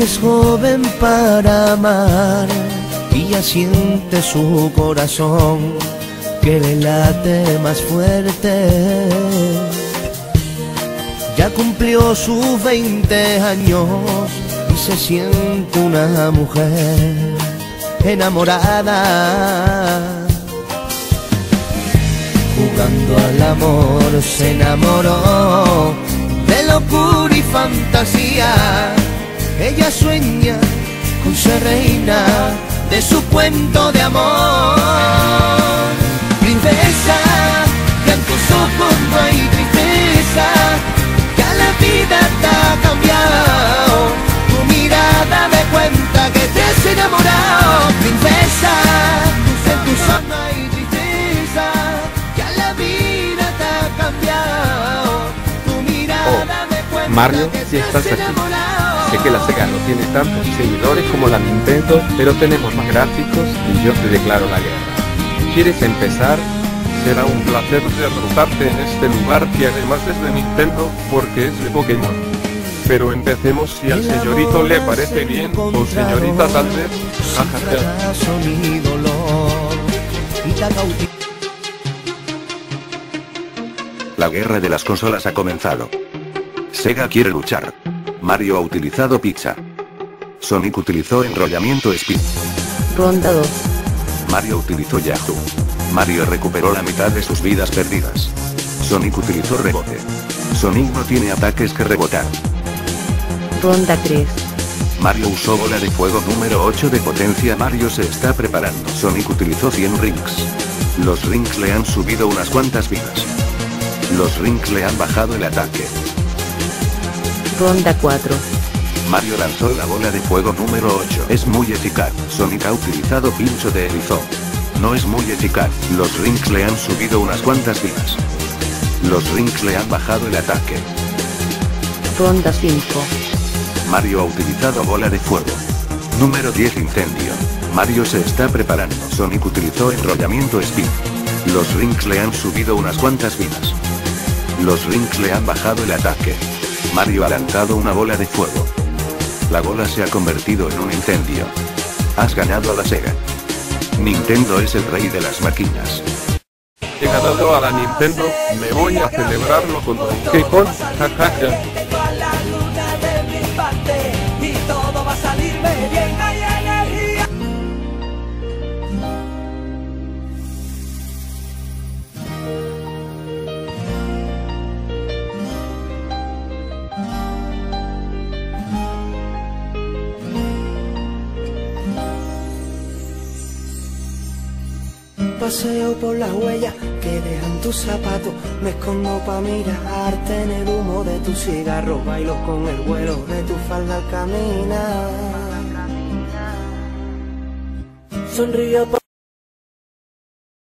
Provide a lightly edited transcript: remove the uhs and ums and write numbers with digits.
es joven para amar y ya siente su corazón que le late más fuerte. Ya cumplió sus 20 años y se siente una mujer enamorada. Jugando al amor se enamoró de locura y fantasía. Ella sueña con ser reina de su cuento de amor. Princesa, que en tus ojos no hay tristeza, que a la vida te ha cambiado. Tu mirada me cuenta que te has enamorado. Princesa, en tus ojos no hay tristeza, que a la vida te ha cambiado. Tu mirada me cuenta Mario, que si te estás has aquí. enamorado. Sé que la Sega no tiene tantos seguidores como la Nintendo, pero tenemos más gráficos y yo te declaro la guerra. ¿Quieres empezar? Será un placer derrotarte en este lugar que además es de Nintendo, porque es de Pokémon. Pero empecemos si al señorito le parece bien, o señorita tal vez. Jajaja. La guerra de las consolas ha comenzado. Sega quiere luchar. Mario ha utilizado pizza. Sonic utilizó enrollamiento speed. Ronda 2. Mario utilizó Yahoo. Mario recuperó la mitad de sus vidas perdidas. Sonic utilizó rebote. Sonic no tiene ataques que rebotar. Ronda 3. Mario usó bola de fuego número 8 de potencia. Mario se está preparando. Sonic utilizó 100 rings. Los rings le han subido unas cuantas vidas. Los rings le han bajado el ataque. Ronda 4. Mario lanzó la bola de fuego número 8. Es muy eficaz. Sonic ha utilizado pincho de erizón. No es muy eficaz. Los rings le han subido unas cuantas vidas. Los rings le han bajado el ataque. Ronda 5. Mario ha utilizado bola de fuego. Número 10 incendio. Mario se está preparando. Sonic utilizó enrollamiento speed. Los rings le han subido unas cuantas vidas. Los rings le han bajado el ataque. Mario ha lanzado una bola de fuego. La bola se ha convertido en un incendio. Has ganado a la Sega. Nintendo es el rey de las máquinas. He ganado a la Nintendo, me voy a celebrarlo con Donkey Kong, jajaja. Paseo por las huellas que dejan tus zapatos, me escondo pa' mirarte en el humo de tu cigarro, bailo con el vuelo de tu falda al caminar. Sonrío